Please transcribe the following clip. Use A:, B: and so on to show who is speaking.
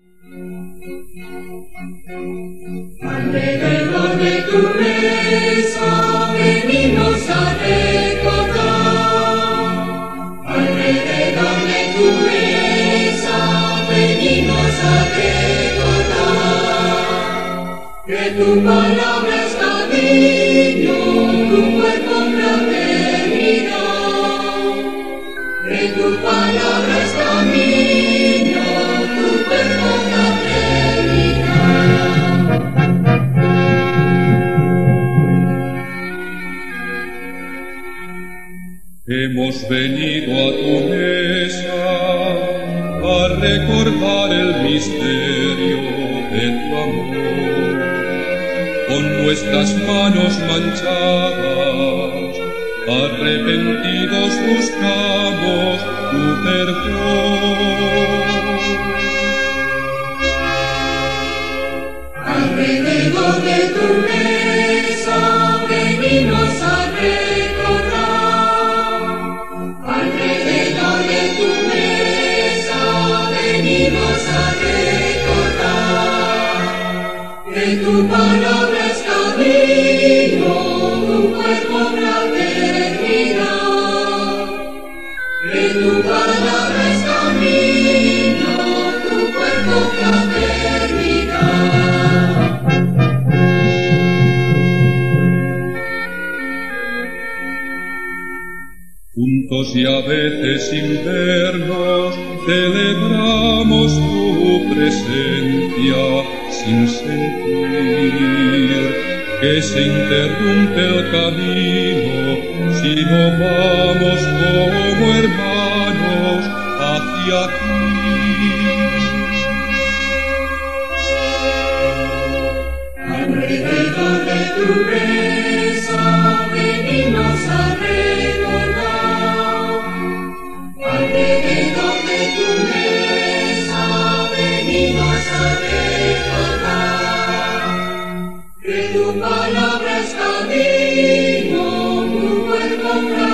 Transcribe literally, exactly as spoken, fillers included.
A: Alrededor de tu mesa venimos a recordar. Alrededor de tu mesa venimos a recordar que tu palabra es camino, tu cuerpo fraternidad. Que tu palabra es camino, tu cuerpo fraternidad.
B: Hemos venido a tu mesa a recordar el misterio de tu amor. Con nuestras manos manchadas, arrepentidos buscamos tu perdón.
A: Alrededor de tu mesa venimos a recordar. Alrededor de tu mesa venimos a recordar que tu palabra es camino, tu cuerpo fraternidad. Que tu palabra es camino, tu cuerpo fraternidad.
B: Juntos y a veces sin vernos, celebramos tu presencia sin sentir que se interrumpe el camino si no vamos como hermanos hacia ti.
A: Alrededor de tu mesa venimos a recordar. Alrededor de tu mesa venimos a recordar que tu palabra es camino, tu cuerpo